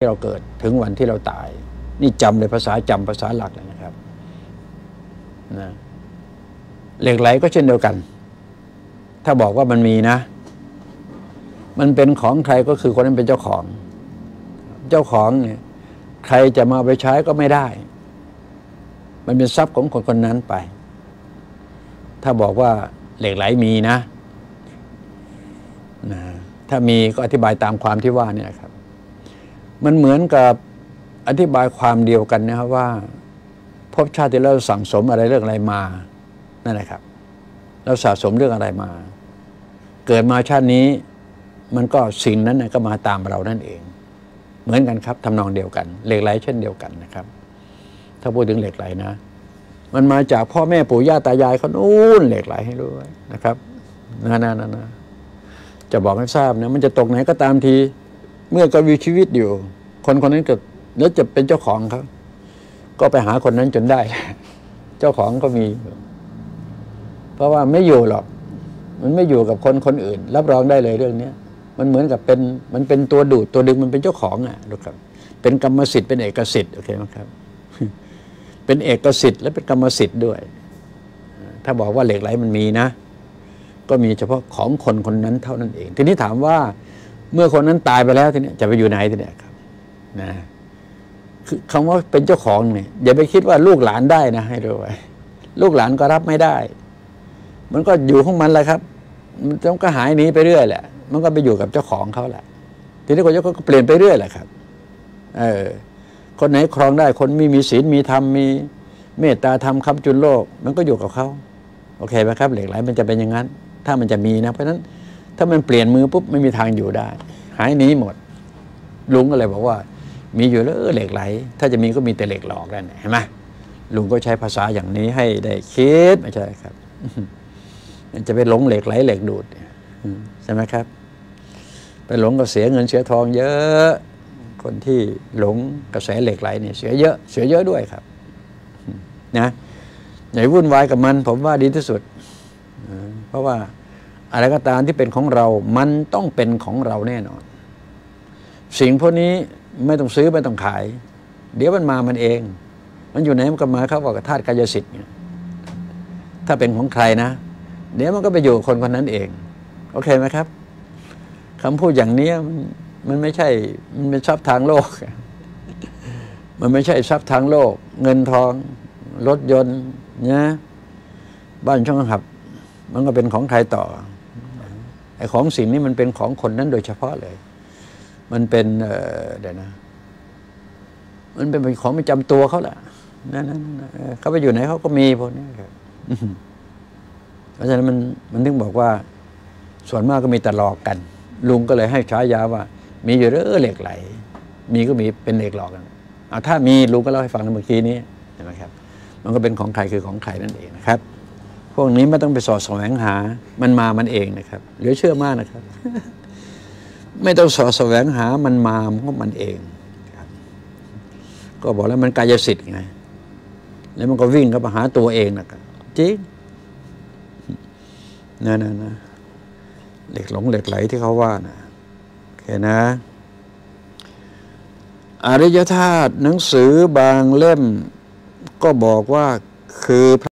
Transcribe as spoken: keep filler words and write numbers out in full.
ที่เราเกิดถึงวันที่เราตายนี่จำเลยภาษาจำภาษาหลักเลยนะครับนะเหล็กไหลก็เช่นเดียวกันถ้าบอกว่ามันมีนะมันเป็นของใครก็คือคนนั้นเป็นเจ้าของเจ้าของเนี่ยใครจะมาเอาไปใช้ก็ไม่ได้มันเป็นทรัพย์ของคนคนนั้นไปถ้าบอกว่าเหล็กไหลมีนะนะถ้ามีก็อธิบายตามความที่ว่าเนี่ยครับมันเหมือนกับอธิบายความเดียวกันนะครับว่าภพชาติที่เราสั่งสมอะไรเรื่องอะไรมานั่นแหละครับเราสะสมเรื่องอะไรมาเกิดมาชาตินี้มันก็สิ่งนั้นก็มาตามเรานั่นเองเหมือนกันครับทำนองเดียวกันเหล็กไหลเช่นเดียวกันนะครับถ้าพูดถึงเหล็กไหลนะมันมาจากพ่อแม่ปู่ย่าตายายเขานู่นเหล็กไหลให้รู้นะครับนะนะนะนะจะบอกให้ทราบนะมันจะตกไหนก็ตามทีเมื่อก็มีชีวิตอยู่คนคนนั้นก็แล้วจะเป็นเจ้าของเขาก็ไปหาคนนั้นจนได้เจ้าของก็มีเพราะว่าไม่อยู่หรอกมันไม่อยู่กับคนคนอื่นรับรองได้เลยเรื่องนี้มันเหมือนกับเป็นมันเป็นตัวดูดตัวดึงมันเป็นเจ้าของอ่ะดูครับเป็นกรรมสิทธิ์เป็นเอกสิทธิ์โอเคไหมครับเป็นเอกสิทธิ์และเป็นกรรมสิทธิ์ด้วยถ้าบอกว่าเหล็กไหลมันมีนะก็มีเฉพาะของคนคนนั้นเท่านั้นเองทีนี้ถามว่าเมื่อคนนั้นตายไปแล้วทีนี้จะไปอยู่ไหนทีนี้ครับนะคือคำว่าเป็นเจ้าของเนี่ยอย่าไปคิดว่าลูกหลานได้นะให้รู้ไว้ลูกหลานก็รับไม่ได้มันก็อยู่ของมันแหละครับมันต้องก็หายหนีไปเรื่อยแหละมันก็ไปอยู่กับเจ้าของเขาแหละทีนี้คนก็เปลี่ยนไปเรื่อยแหละครับเออคนไหนครองได้คนมีมีศีลมีธรรมมีเมตตาธรรมคำจุนโลกมันก็อยู่กับเขาโอเคไหมครับเหล็กไหลมันจะเป็นอย่างนั้นถ้ามันจะมีนะเพราะฉะนั้นถ้ามันเปลี่ยนมือปุ๊บไม่มีทางอยู่ได้หายหนีหมดลุงก็เลยบอกว่ามีอยู่แล้วเหล็กไหลถ้าจะมีก็มีแต่เหล็กหลอกนั่นเห็นไหมลุงก็ใช้ภาษาอย่างนี้ให้ได้คิดไม่ใช่ครับมันจะไปหลงเหล็กไหลเหล็กดูดใช่ไหมครับไปหลงก็เสียเงินเสียทองเยอะคนที่หลงกระแสเหล็กไหลเนี่ยเสียเยอะเสียเยอะด้วยครับนะอย่าวุ่นวายกับมันผมว่าดีที่สุดเพราะว่าอะไรก็ตามที่เป็นของเรามันต้องเป็นของเราแน่นอนสิ่งพวกนี้ไม่ต้องซื้อไม่ต้องขายเดี๋ยวมันมามันเองมันอยู่ไหนมันก็มาเขาบอกกับธาตุกายสิทธิ์เนี่ยถ้าเป็นของใครนะเดี๋ยวมันก็ไปอยู่คนคนนั้นเองโอเคไหมครับคำพูดอย่างนี้มันไม่ใช่มันเป็นทรัพย์ทางโลกมันไม่ใช่ทรัพย์ทางโลกเงินทองรถยนต์เนี่ยบ้านช่องหับมันก็เป็นของใครต่อไอ้ของสิ่งนี้มันเป็นของคนนั้นโดยเฉพาะเลยมันเป็นเดี๋ยวนะมันเป็นของประจำตัวเขาแหละนั่นนั่นเขาไปอยู่ไหนเขาก็มีพวกนี้ครับเพราะฉะนั้นมันมันถึงบอกว่าส่วนมากก็มีแต่หลอกกันลุงก็เลยให้ฉายาว่ามีอยู่เรื่อเหล็กไหลมีก็มีเป็นเหล็กหลอกกันเอาถ้ามีลุงก็เล่าให้ฟังเมื่อกี้นี้เห็นไหมครับมันก็เป็นของใครคือของใครนั่นเองนะครับพวกนี้ไม่ต้องไปสอดแสวงหามันมามันเองนะครับเหลือเชื่อมากนะครับไม่ต้องสอดแสวงหามันมาเพราะมันเองก็บอกแล้วมันกายสิทธิ์ไงแล้วมันก็วิ่งเข้ามาหาตัวเองนะครับจริงนั่นนะนะเหล็กหลงเหล็กไหลที่เขาว่านะโอเคนะอริยธาตุหนังสือบางเล่มก็บอกว่าคือ